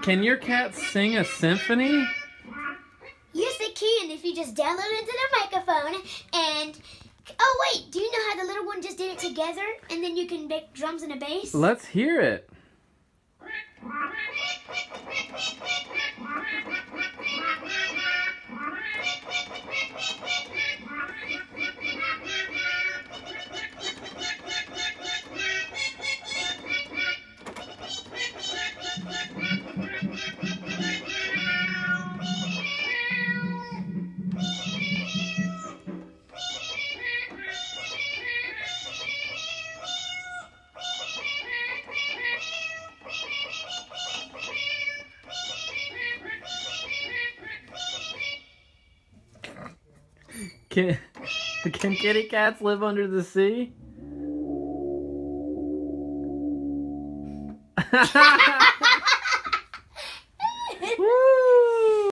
Can your cat sing a symphony? Yes, they can if you just download it into the microphone and... Oh, wait, do you know how the little one just did it together? And then you can make drums and a bass? Let's hear it. Can kitty cats live under the sea?